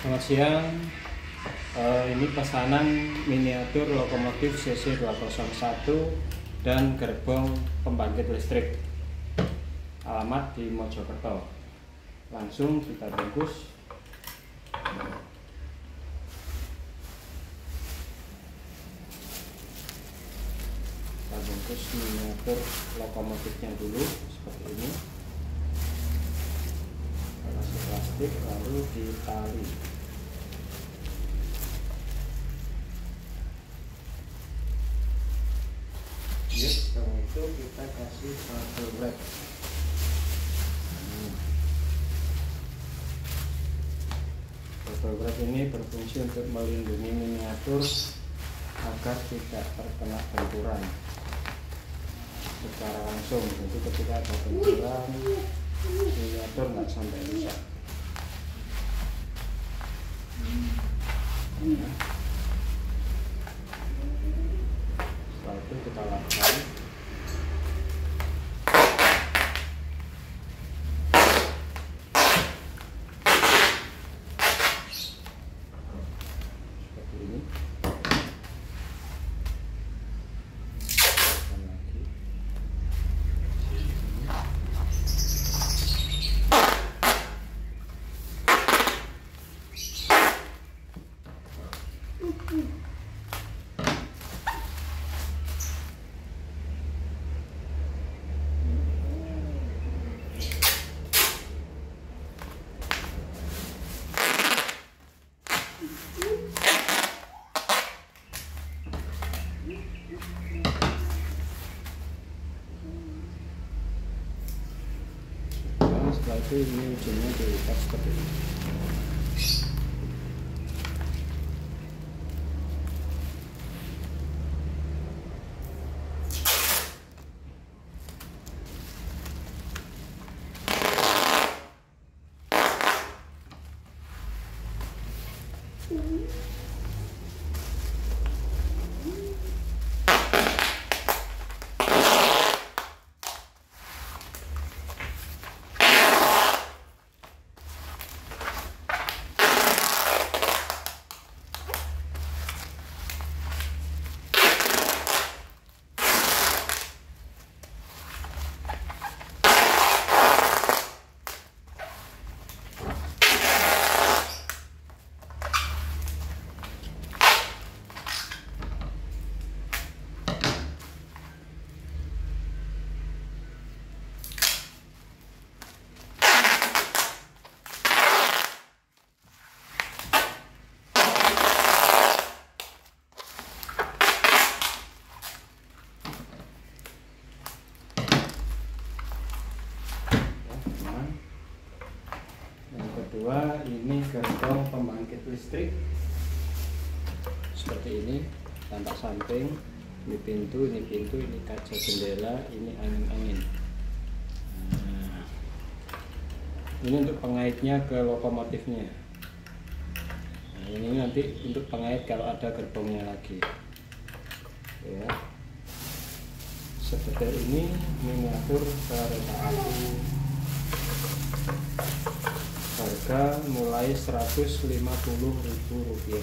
Selamat siang. Ini pesanan miniatur lokomotif CC 201 dan gerbong pembangkit listrik. Alamat di Mojokerto. Langsung kita bungkus. Kita bungkus miniatur lokomotifnya dulu seperti ini. Kasih plastik lalu ditali. Setelah itu kita kasih bubble wrap. Bubble wrap ini berfungsi untuk melindungi miniatur agar tidak terkena benturan secara langsung. Jadi ketika ada benturan, miniatur nggak sampai rusak. Setelah itu kita lakukan. Seperti ini. Setelah itu ini ujungnya diikat seperti ini. Kedua, ini gerbong pembangkit listrik seperti ini, tampak samping, ini pintu, ini kaca jendela, ini angin-angin. Nah, ini untuk pengaitnya ke lokomotifnya. Nah, ini nanti untuk pengait kalau ada gerbongnya lagi. Ya, seperti ini miniatur kereta api. Harga mulai Rp150.000.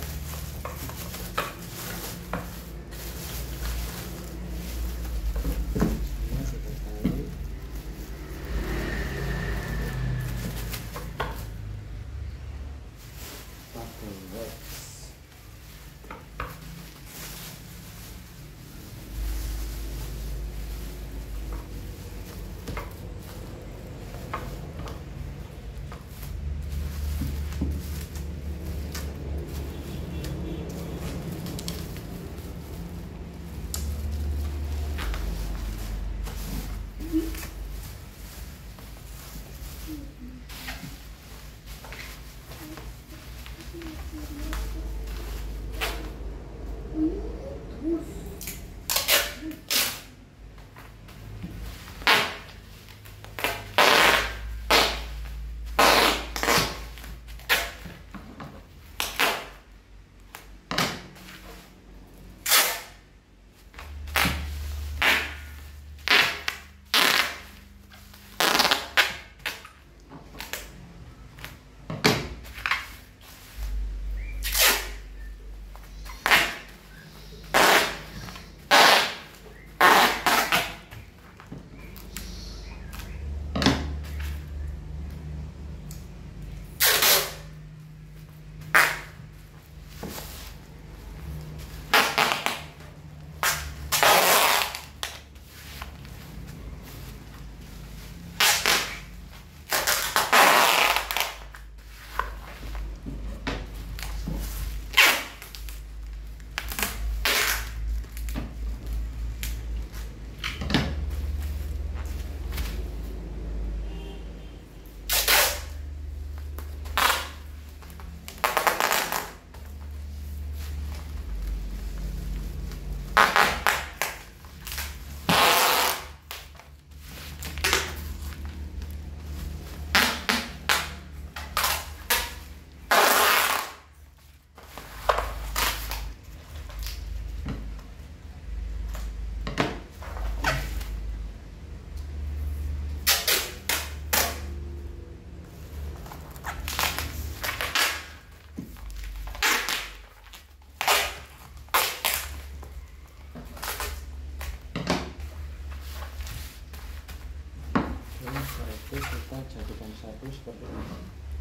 Setelah itu kita jadikan satu seperti ini.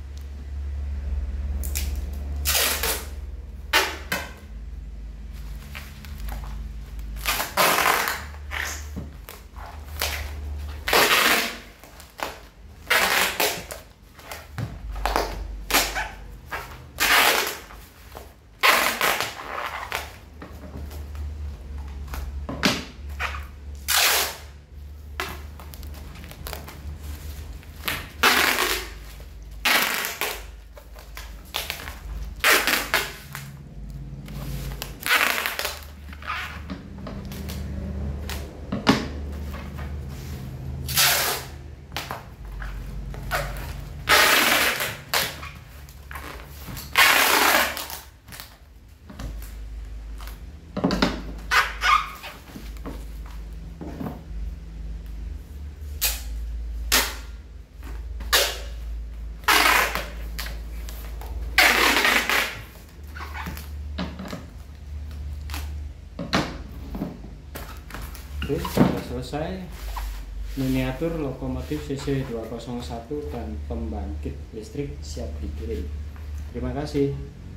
Oke, sudah selesai miniatur lokomotif CC 201 dan pembangkit listrik siap dikirim. Terima kasih.